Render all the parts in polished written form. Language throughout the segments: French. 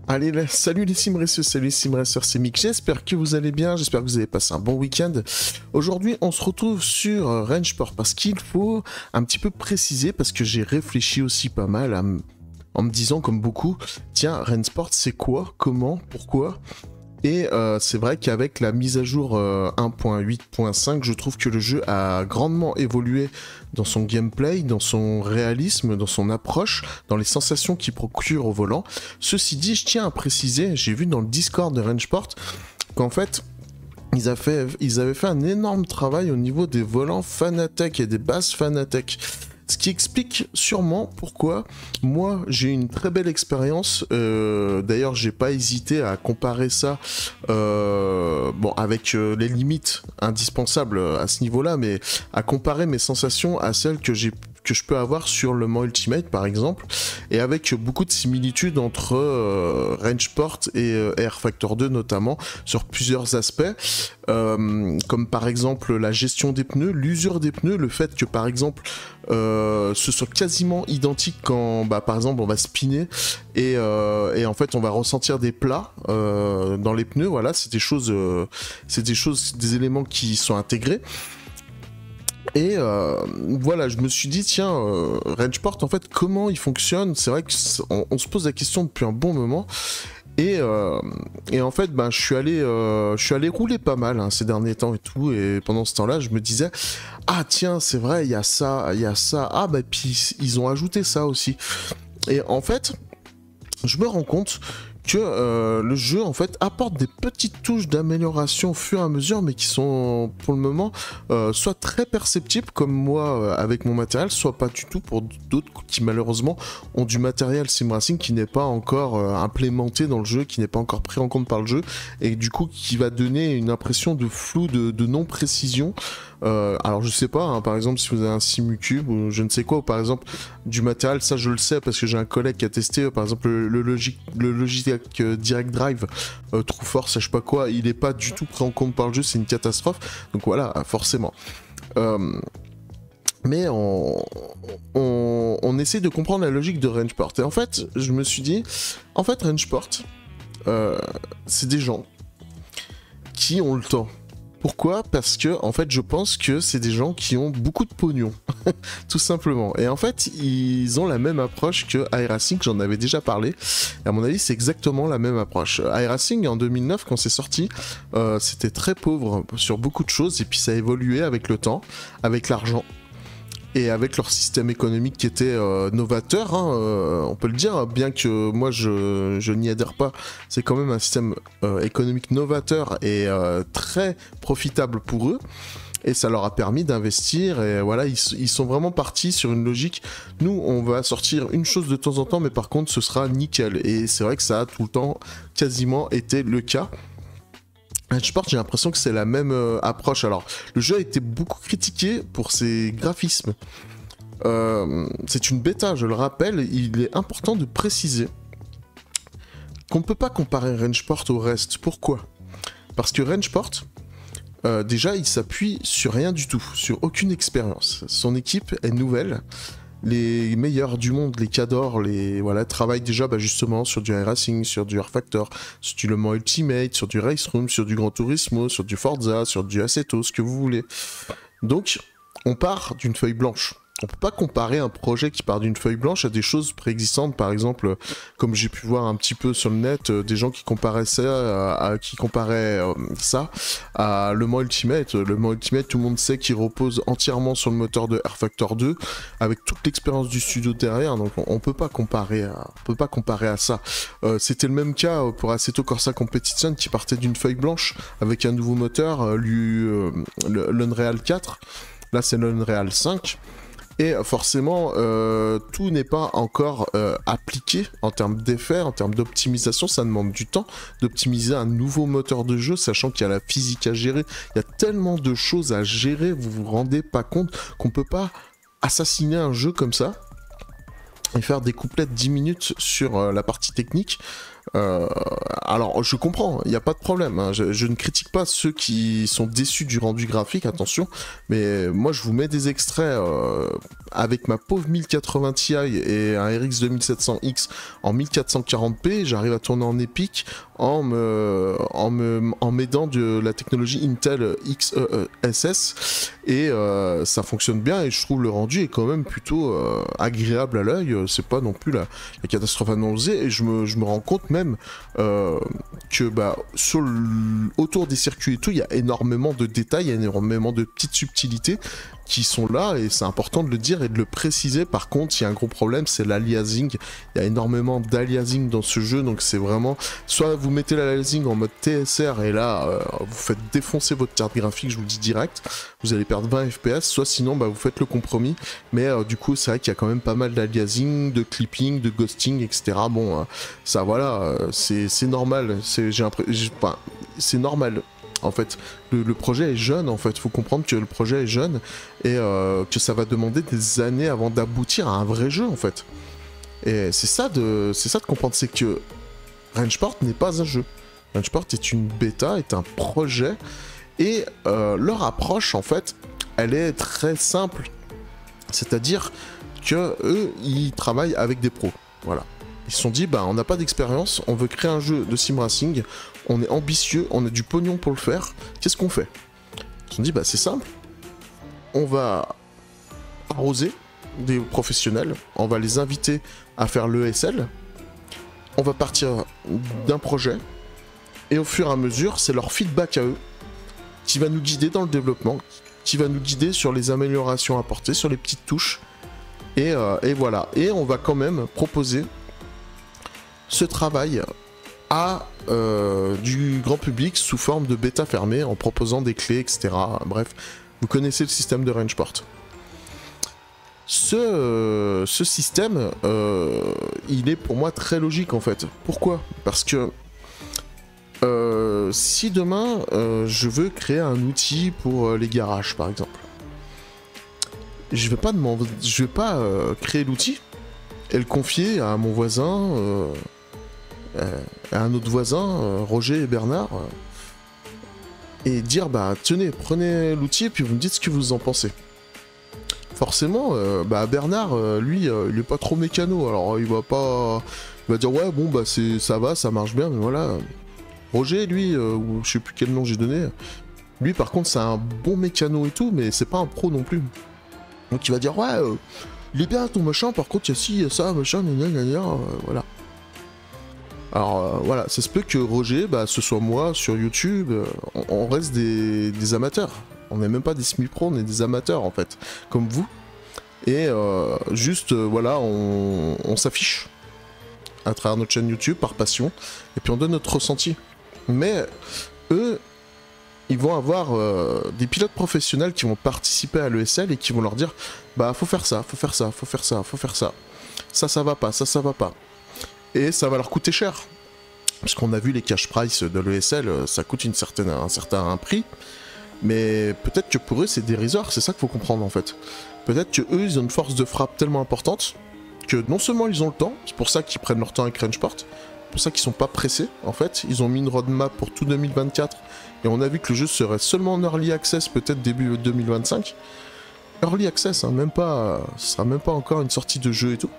Allez, là, salut les simracers, salut les simracers, c'est Mick, j'espère que vous allez bien, j'espère que vous avez passé un bon week-end. Aujourd'hui, on se retrouve sur Rangeport parce qu'il faut un petit peu préciser, parce que j'ai réfléchi aussi pas mal en me disant comme beaucoup, tiens, Rangeport c'est quoi, comment, pourquoi? Et c'est vrai qu'avec la mise à jour 1.8.5, je trouve que le jeu a grandement évolué dans son gameplay, dans son réalisme, dans son approche, dans les sensations qu'il procure au volant. Ceci dit, je tiens à préciser, j'ai vu dans le Discord de Rangeport qu'en fait, ils avaient fait un énorme travail au niveau des volants Fanatec et des bases Fanatec. Ce qui explique sûrement pourquoi moi j'ai une très belle expérience. D'ailleurs, j'ai pas hésité à comparer ça avec les limites indispensables à ce niveau-là, mais à comparer mes sensations à celles que je peux avoir sur le Mans Ultimate par exemple, et avec beaucoup de similitudes entre Rangeport et Air Factor 2 notamment, sur plusieurs aspects, comme par exemple la gestion des pneus, l'usure des pneus, le fait que par exemple ce soit quasiment identique quand par exemple on va spinner et en fait on va ressentir des plats dans les pneus. Voilà, c'est des choses, des éléments qui sont intégrés. Et voilà, je me suis dit, tiens, Rangeport, en fait, comment il fonctionne? C'est vrai qu'on se pose la question depuis un bon moment. Et en fait, je suis allé rouler pas mal ces derniers temps et tout. Et pendant ce temps-là, je me disais, ah tiens, c'est vrai, il y a ça. Ah puis ils ont ajouté ça aussi. Et en fait, je me rends compte que le jeu en fait apporte des petites touches d'amélioration au fur et à mesure, mais qui sont pour le moment soit très perceptibles comme moi avec mon matériel, soit pas du tout pour d'autres qui malheureusement ont du matériel simracing qui n'est pas encore implémenté dans le jeu, qui n'est pas encore pris en compte par le jeu, et du coup qui va donner une impression de flou, de non-précision. Alors je sais pas, par exemple si vous avez un Simucube ou je ne sais quoi, ou par exemple du matériel, ça je le sais parce que j'ai un collègue qui a testé par exemple le Logitech Direct Drive True Force, je sais pas quoi, il est pas du tout pris en compte par le jeu, c'est une catastrophe, donc voilà, forcément. Mais on essaie de comprendre la logique de Rangeport, et en fait je me suis dit, en fait Rangeport c'est des gens qui ont le temps. Pourquoi? Parce que en fait je pense que c'est des gens qui ont beaucoup de pognon tout simplement, et en fait ils ont la même approche que iRacing, j'en avais déjà parlé, et à mon avis c'est exactement la même approche. iRacing en 2009 quand c'est sorti, c'était très pauvre sur beaucoup de choses, et puis ça a évolué avec le temps, avec l'argent et avec leur système économique qui était novateur, on peut le dire, bien que moi je n'y adhère pas, c'est quand même un système économique novateur et très profitable pour eux, et ça leur a permis d'investir, et voilà, ils sont vraiment partis sur une logique, nous on va sortir une chose de temps en temps, mais par contre ce sera nickel, et c'est vrai que ça a tout le temps quasiment été le cas. Rangeport, j'ai l'impression que c'est la même approche. Alors, le jeu a été beaucoup critiqué pour ses graphismes. C'est une bêta, je le rappelle. Il est important de préciser qu'on ne peut pas comparer Rangeport au reste. Pourquoi? Parce que Rangeport, déjà, il s'appuie sur rien du tout, sur aucune expérience. Son équipe est nouvelle. Les meilleurs du monde, les cadors, travaillent déjà justement sur du iRacing, sur du Air Factor, sur du Le Mans Ultimate, sur du Race Room, sur du Gran Turismo, sur du Forza, sur du Assetto, ce que vous voulez. Donc, on part d'une feuille blanche. On peut pas comparer un projet qui part d'une feuille blanche à des choses préexistantes, par exemple, comme j'ai pu voir un petit peu sur le net, des gens qui comparaient ça à Le Mans Ultimate. Le Mans Ultimate, tout le monde sait qu'il repose entièrement sur le moteur de Air Factor 2, avec toute l'expérience du studio derrière, donc on peut pas comparer à ça. C'était le même cas pour Assetto Corsa Competition, qui partait d'une feuille blanche avec un nouveau moteur, l'Unreal 4. Là, c'est l'Unreal 5. Et forcément, tout n'est pas encore appliqué en termes d'effets, en termes d'optimisation. Ça demande du temps d'optimiser un nouveau moteur de jeu, sachant qu'il y a la physique à gérer. Il y a tellement de choses à gérer, vous vous rendez pas compte qu'on peut pas assassiner un jeu comme ça et faire des couplets de 10 minutes sur la partie technique. Alors, je comprends, il n'y a pas de problème, hein. Je ne critique pas ceux qui sont déçus du rendu graphique, attention, mais moi je vous mets des extraits avec ma pauvre 1080 Ti et un RX 2700X en 1440p, j'arrive à tourner en épique en m'aidant de la technologie Intel XeSS, et ça fonctionne bien, et je trouve le rendu est quand même plutôt agréable à l'œil, c'est pas non plus la catastrophe annoncée, et je me rends compte même que bah, autour des circuits et tout, il y a énormément de détails, il y a énormément de petites subtilités qui sont là, et c'est important de le dire et de le préciser. Par contre, il y a un gros problème, c'est l'aliasing. Il y a énormément d'aliasing dans ce jeu, donc c'est vraiment, soit vous mettez l'aliasing en mode TSR, et là, vous faites défoncer votre carte graphique, je vous le dis direct, vous allez perdre 20 FPS, soit sinon, bah, vous faites le compromis, mais du coup, c'est vrai qu'il y a quand même pas mal d'aliasing, de clipping, de ghosting, etc. Bon, ça, voilà, c'est normal, c'est normal. En fait, le projet est jeune, en fait, faut comprendre que le projet est jeune, et que ça va demander des années avant d'aboutir à un vrai jeu, en fait. Et c'est ça de comprendre, c'est que Rangeport n'est pas un jeu. Rangeport est une bêta, est un projet, et leur approche, en fait, elle est très simple. C'est-à-dire que eux, ils travaillent avec des pros, voilà. Ils se sont dit, bah, on n'a pas d'expérience, on veut créer un jeu de sim racing, on est ambitieux, on a du pognon pour le faire, qu'est-ce qu'on fait? Ils se sont dit, bah, c'est simple, on va arroser des professionnels, on va les inviter à faire l'ESL, on va partir d'un projet, et au fur et à mesure, c'est leur feedback à eux qui va nous guider dans le développement, qui va nous guider sur les améliorations apportées, sur les petites touches, et voilà. Et on va quand même proposer ce travail à du grand public sous forme de bêta fermée, en proposant des clés, etc. Bref, vous connaissez le système de Rangeport. Ce système, il est pour moi très logique, en fait. Pourquoi? Parce que si demain je veux créer un outil pour les garages, par exemple, je vais pas créer l'outil et le confier à mon voisin, à un autre voisin, Roger et Bernard, et dire, bah tenez, prenez l'outil et puis vous me dites ce que vous en pensez. Forcément, bah Bernard, lui, il est pas trop mécano, alors il va dire, ouais, bon, bah ça va, ça marche bien, mais voilà. Roger, lui, ou je sais plus quel nom j'ai donné, lui par contre c'est un bon mécano et tout, mais c'est pas un pro non plus. Donc il va dire, ouais, il est bien ton machin, par contre il y a ci, il y a ça, machin, voilà. Alors voilà, ça se peut que Roger, bah, ce soit moi sur YouTube, on reste des amateurs. On n'est même pas des semi-pros, on est des amateurs en fait, comme vous. Et juste, voilà, on s'affiche à travers notre chaîne YouTube par passion, et puis on donne notre ressenti. Mais eux, ils vont avoir des pilotes professionnels qui vont participer à l'ESL et qui vont leur dire, bah faut faire ça, faut faire ça, faut faire ça, faut faire ça. Ça va pas, ça va pas. Et ça va leur coûter cher. Parce qu'on a vu les cash price de l'ESL, ça coûte un certain prix. Mais peut-être que pour eux c'est dérisoire, c'est ça qu'il faut comprendre en fait. Peut-être que eux ils ont une force de frappe tellement importante que non seulement ils ont le temps, c'est pour ça qu'ils prennent leur temps avec Rangeport, c'est pour ça qu'ils sont pas pressés en fait. Ils ont mis une roadmap pour tout 2024 et on a vu que le jeu serait seulement en early access peut-être début 2025. Early access, hein, même pas, ce sera même pas encore une sortie de jeu et tout.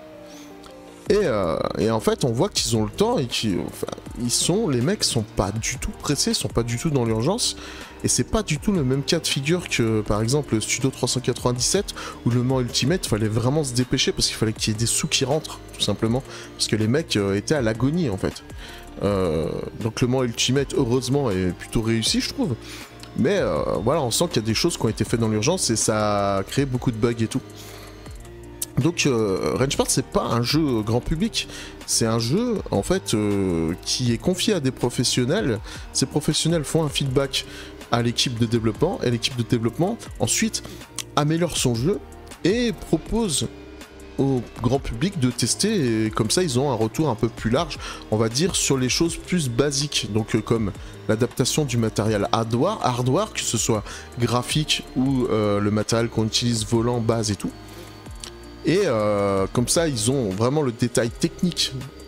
Et en fait, on voit qu'ils ont le temps et les mecs sont pas du tout pressés, sont pas du tout dans l'urgence. Et c'est pas du tout le même cas de figure que, par exemple, le Studio 397, où le Mans Ultimate, fallait vraiment se dépêcher parce qu'il fallait qu'il y ait des sous qui rentrent, tout simplement. Parce que les mecs étaient à l'agonie, en fait. Donc le Mans Ultimate, heureusement, est plutôt réussi, je trouve. Mais voilà, on sent qu'il y a des choses qui ont été faites dans l'urgence et ça a créé beaucoup de bugs et tout. Donc Rangeport c'est pas un jeu grand public, c'est un jeu en fait qui est confié à des professionnels. Ces professionnels font un feedback à l'équipe de développement et l'équipe de développement ensuite améliore son jeu et propose au grand public de tester, et comme ça ils ont un retour un peu plus large, on va dire, sur les choses plus basiques, donc comme l'adaptation du matériel hardware, que ce soit graphique ou le matériel qu'on utilise, volant, base et tout. Et comme ça, ils ont vraiment le détail technique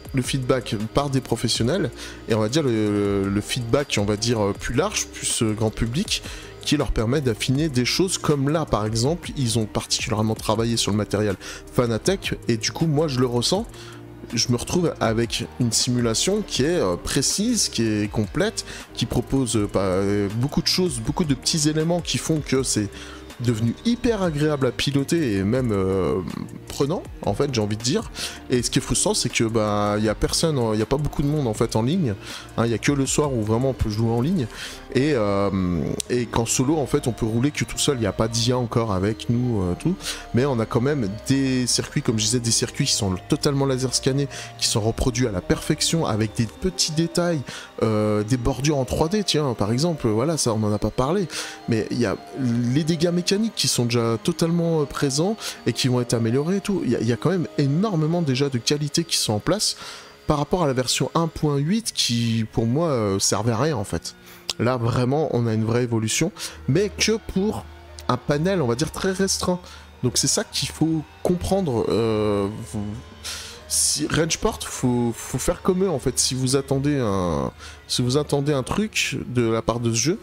le feedback par des professionnels, et on va dire le feedback, on va dire plus large, plus grand public, qui leur permet d'affiner des choses comme là par exemple, ils ont particulièrement travaillé sur le matériel Fanatec, et du coup moi je le ressens, je me retrouve avec une simulation qui est précise, qui est complète, qui propose beaucoup de choses, beaucoup de petits éléments qui font que c'est devenu hyper agréable à piloter et même prenant en fait, j'ai envie de dire. Et ce qui est frustrant, c'est que il y a personne, il y a pas beaucoup de monde en fait en ligne, hein, il y a que le soir où vraiment on peut jouer en ligne, et qu'en solo en fait on peut rouler que tout seul, il n'y a pas d'IA encore avec nous, tout, mais on a quand même des circuits, comme je disais, des circuits qui sont totalement laser scannés, qui sont reproduits à la perfection avec des petits détails, des bordures en 3D, tiens par exemple, voilà, ça on en a pas parlé, mais il y a les dégâts mécaniques qui sont déjà totalement présents et qui vont être améliorés et tout. Il y a quand même énormément déjà de qualités qui sont en place par rapport à la version 1.8 qui pour moi servait à rien en fait. Là vraiment on a une vraie évolution, mais que pour un panel on va dire très restreint. Donc c'est ça qu'il faut comprendre. Si Rangeport, faut faire comme eux en fait. Si vous attendez un truc de la part de ce jeu,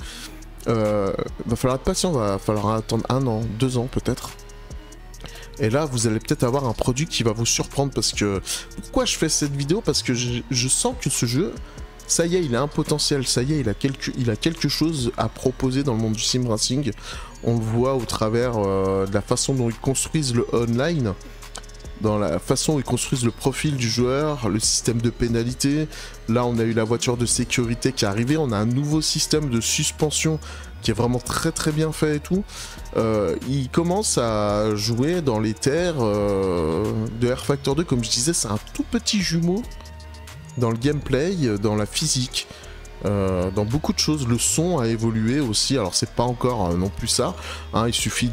va falloir être patient, va falloir attendre 1 an, 2 ans peut-être. Et là, vous allez peut-être avoir un produit qui va vous surprendre, parce que... Pourquoi je fais cette vidéo? Parce que je sens que ce jeu, ça y est, il a un potentiel, ça y est, il a quelque chose à proposer dans le monde du sim racing. On le voit au travers de la façon dont ils construisent le online, dans la façon où ils construisent le profil du joueur, le système de pénalité. Là, on a eu la voiture de sécurité qui est arrivée, on a un nouveau système de suspension qui est vraiment très très bien fait et tout. Il commence à jouer dans les terres de R Factor 2, comme je disais, c'est un tout petit jumeau dans le gameplay, dans la physique, dans beaucoup de choses. Le son a évolué aussi, alors c'est pas encore non plus ça, hein, il suffit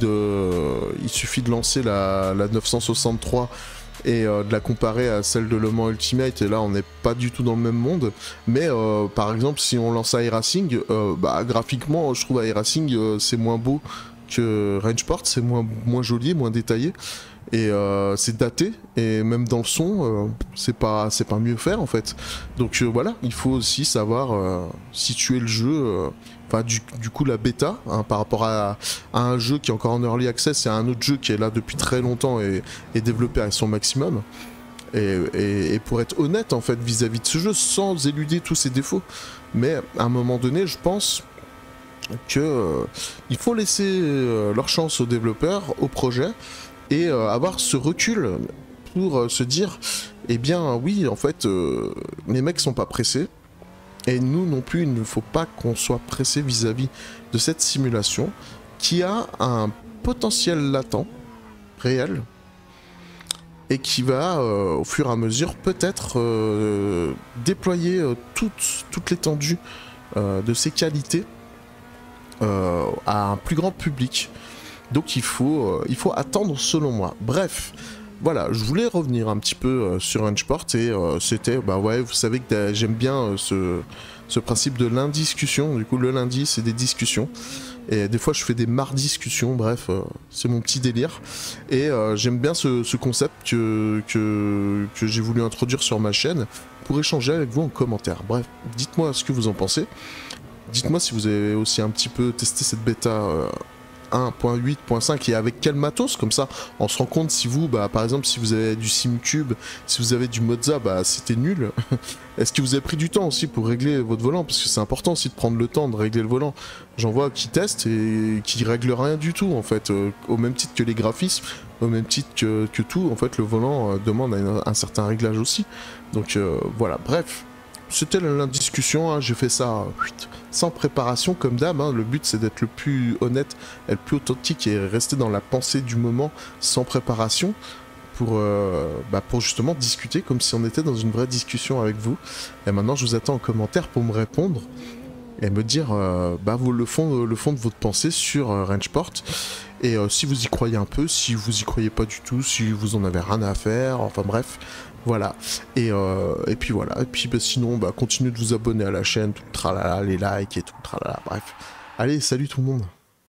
de lancer la 963 et de la comparer à celle de Le Mans Ultimate, et là on n'est pas du tout dans le même monde. Mais par exemple, si on lance iRacing, graphiquement je trouve iRacing c'est moins beau que Rangeport, c'est moins joli, moins détaillé, et c'est daté, et même dans le son c'est pas mieux faire en fait. Donc voilà, il faut aussi savoir situer le jeu, enfin du coup la bêta, hein, par rapport à un jeu qui est encore en early access et à un autre jeu qui est là depuis très longtemps et développé à son maximum. Et pour être honnête en fait vis-à-vis de ce jeu, sans éluder tous ses défauts, mais à un moment donné je pense que il faut laisser leur chance aux développeurs, au projet, et avoir ce recul pour se dire, eh bien oui en fait les mecs sont pas pressés, et nous non plus il ne faut pas qu'on soit pressé vis-à-vis de cette simulation qui a un potentiel latent réel, et qui va au fur et à mesure peut-être déployer toute l'étendue de ses qualités à un plus grand public. Donc il faut attendre selon moi. Bref, voilà, je voulais revenir un petit peu sur Rangeport, et c'était, ouais, vous savez que j'aime bien ce principe de l'indiscussion. Du coup le lundi c'est des discussions, et des fois je fais des discussions, bref, c'est mon petit délire, et j'aime bien ce concept que j'ai voulu introduire sur ma chaîne pour échanger avec vous en commentaire. Bref, dites-moi ce que vous en pensez. Dites-moi si vous avez aussi un petit peu testé cette bêta 1.8.5 et avec quel matos, comme ça on se rend compte si vous, par exemple si vous avez du SimCube, si vous avez du Mozza, c'était nul. Est-ce que vous avez pris du temps aussi pour régler votre volant, parce que c'est important aussi de prendre le temps de régler le volant. J'en vois qui testent et qui règlent rien du tout en fait, au même titre que les graphismes, au même titre que tout, en fait le volant demande un certain réglage aussi. Donc voilà, bref. C'était la discussion, hein, j'ai fait ça sans préparation comme d'hab, hein. Le but c'est d'être le plus honnête, et le plus authentique, et rester dans la pensée du moment sans préparation pour justement discuter comme si on était dans une vraie discussion avec vous. Et maintenant je vous attends en commentaire pour me répondre et me dire le fond de votre pensée sur Rangeport, et si vous y croyez un peu, si vous y croyez pas du tout, si vous en avez rien à faire, enfin bref. Voilà, et puis voilà, et puis sinon continuez de vous abonner à la chaîne, tout le tralala, les likes et tout le tralala, bref. Allez, salut tout le monde.